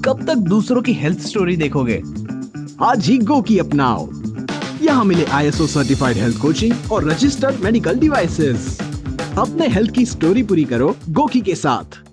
कब तक दूसरों की हेल्थ स्टोरी देखोगे? आज ही गोकी अपनाओ। यहाँ मिले ISO सर्टिफाइड हेल्थ कोचिंग और रजिस्टर्ड मेडिकल डिवाइसेस। अपने हेल्थ की स्टोरी पूरी करो गोकी के साथ।